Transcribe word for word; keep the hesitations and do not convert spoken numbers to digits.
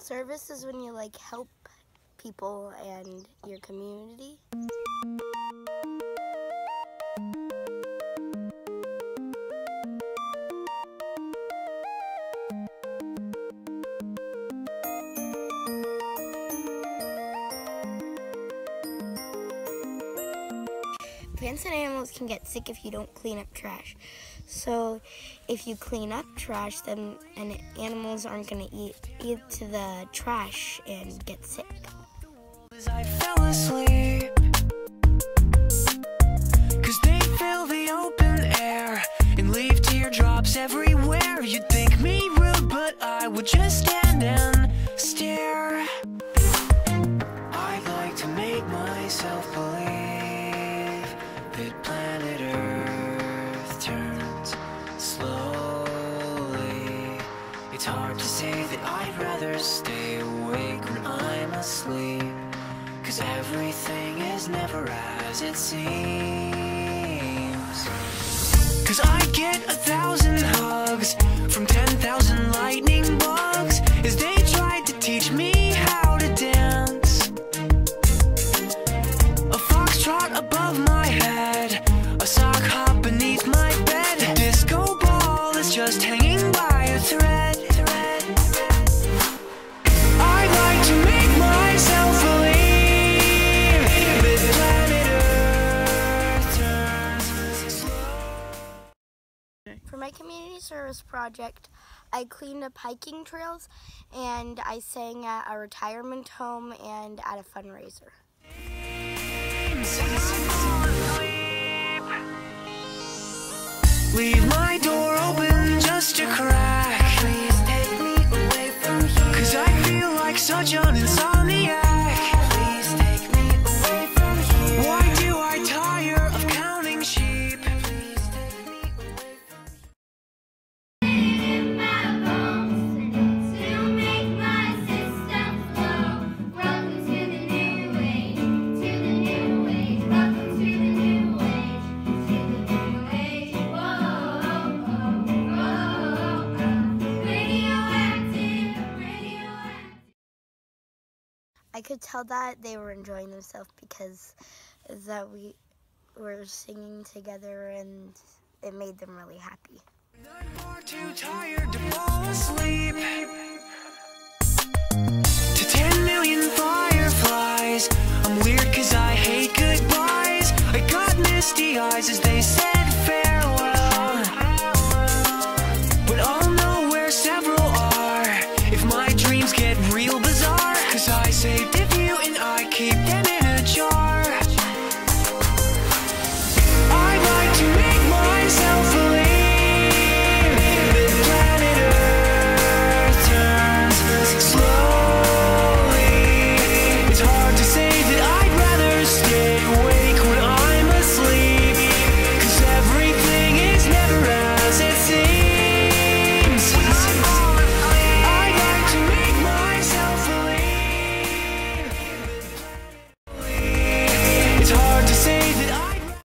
Service is when you like help people and your community. Plants and animals can get sick if you don't clean up trash. So if you clean up trash, then and animals aren't going to eat eat to the trash and get sick. I fell asleep, 'cause they fill the open air and leave teardrops everywhere. You'd think me rude, but I would just stand and stare. I'd like to make myself believe that planet Earth turns slowly. It's hard to say that I'd rather stay awake when I'm asleep, 'cause everything is never as it seems. 'Cause I get a thousand hugs from ten thousand lightning bugs as they tried to teach me how to dance. A foxtrot above my head, a sock hop beneath my bed, a disco ball is just hanging by a thread. thread. I'd like to make myself believe that planet Earth turns slow. For my community service project, I cleaned up hiking trails and I sang at a retirement home and at a fundraiser. Leave my door open just a crack. Please take me away from here, 'cause I feel like such an insomniac. Please take me away from here. Why do I tire of counting sheep? Please take me away from here. In my bones to make my system flow. Welcome to the new age, to the new age. Welcome to the new age, to the new age. Whoa, whoa, whoa. Radioactive, radioactive. I could tell that they were enjoying themselves because that we were singing together and it made them really happy. I'm far too tired to fall asleep. To ten million fireflies, I'm weird 'cause I hate goodbyes. I got misty eyes as they say